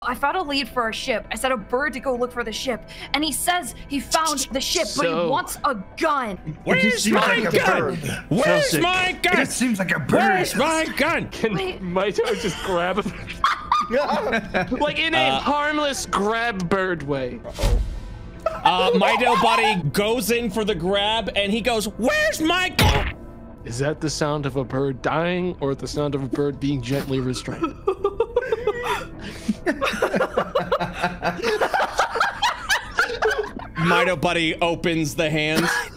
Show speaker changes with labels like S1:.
S1: I found a lead for our ship. I sent a bird to go look for the ship, and he says he found the ship, but he wants a gun.
S2: Where's my gun? Where's my gun?
S3: It seems like a bird.
S2: Where's my gun?
S4: Can Mito just grab him? Like in a harmless grab bird way.
S2: Mito Buddy goes in for the grab, and he goes, "Where's my gun?"
S4: Is that the sound of a bird dying, or the sound of a bird being gently restrained?
S2: Mito Buddy opens the hands.